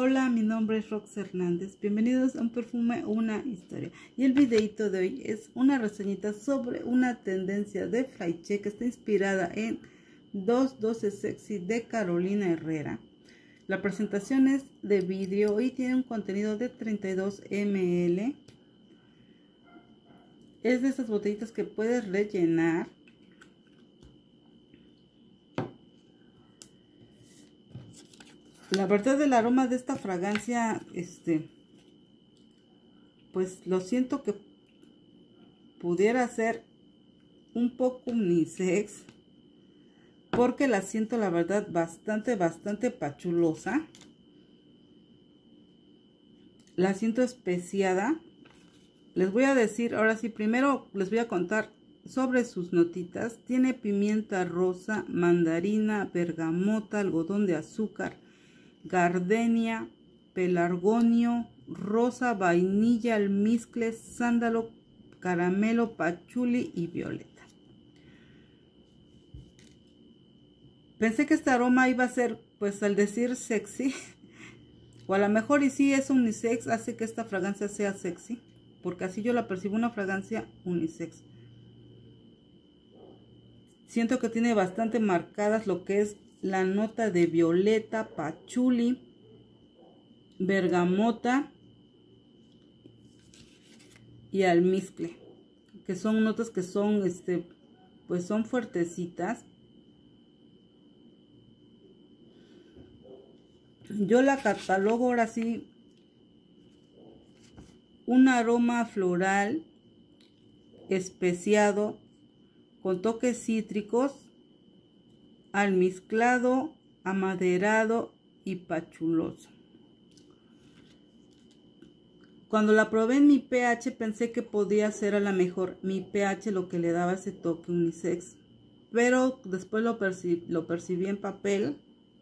Hola, mi nombre es Rox Hernández. Bienvenidos a Un Perfume, Una Historia. Y el videito de hoy es una reseñita sobre una tendencia de Fraiche que está inspirada en 212 Sexy de Carolina Herrera. La presentación es de vidrio y tiene un contenido de 32 ml. Es de esas botellitas que puedes rellenar. La verdad, el aroma de esta fragancia, pues lo siento que pudiera ser un poco unisex, porque la siento, la verdad, bastante pachulosa. La siento especiada. Les voy a decir, ahora sí, primero les voy a contar sobre sus notitas. Tiene pimienta rosa, mandarina, bergamota, algodón de azúcar, gardenia, pelargonio, rosa, vainilla, almizcle, sándalo, caramelo, pachuli y violeta. Pensé que este aroma iba a ser, pues al decir sexy, o a lo mejor y sí es unisex, hace que esta fragancia sea sexy, porque así yo la percibo, una fragancia unisex. Siento que tiene bastante marcadas lo que es la nota de violeta, pachuli, bergamota y almizcle, que son notas que son pues son fuertecitas. Yo la catalogo ahora sí un aroma floral especiado con toques cítricos, almizclado, amaderado y pachuloso. Cuando la probé en mi pH pensé que podía ser a lo mejor mi pH lo que le daba ese toque unisex, pero después lo percibí en papel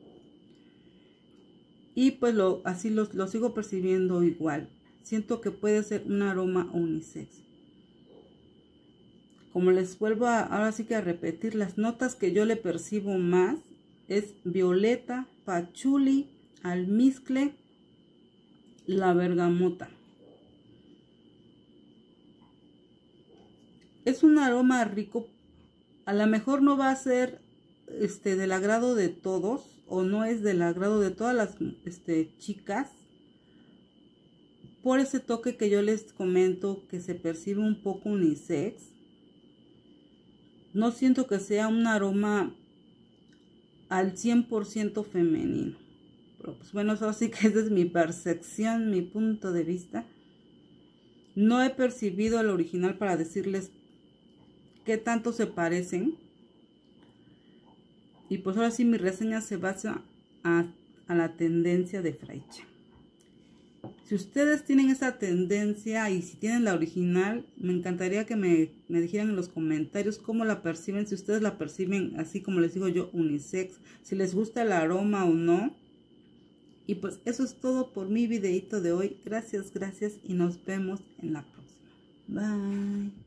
y pues así lo sigo percibiendo igual. Siento que puede ser un aroma unisex. Como les vuelvo ahora sí que a repetir, las notas que yo le percibo más es violeta, pachuli, almizcle, la bergamota. Es un aroma rico, a lo mejor no va a ser del agrado de todos, o no es del agrado de todas las chicas, por ese toque que yo les comento que se percibe un poco unisex. No siento que sea un aroma al 100% femenino. Pero pues bueno, eso sí que esa es mi percepción, mi punto de vista. No he percibido el original para decirles qué tanto se parecen. Y pues ahora sí mi reseña se basa a la tendencia de Fraiche. Si ustedes tienen esa tendencia y si tienen la original, me encantaría que me dijeran en los comentarios cómo la perciben, si ustedes la perciben así como les digo yo, unisex, si les gusta el aroma o no. Y pues eso es todo por mi videito de hoy. Gracias y nos vemos en la próxima. Bye.